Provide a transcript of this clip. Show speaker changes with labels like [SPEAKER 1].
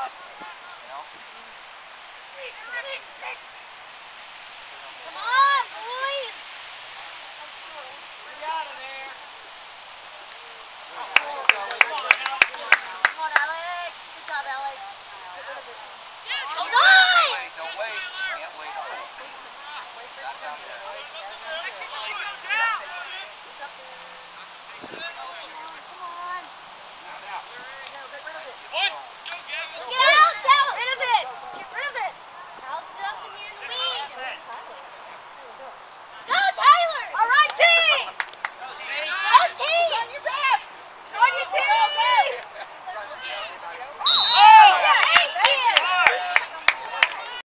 [SPEAKER 1] rust, you know?
[SPEAKER 2] Come on, boys!
[SPEAKER 3] Get out of there.
[SPEAKER 2] Come on, Alex. Good job, Alex. Get rid of it.
[SPEAKER 1] Don't wait, don't wait. Can't wait on it. Not down there.
[SPEAKER 2] He's up there. Come on. No, get rid of it.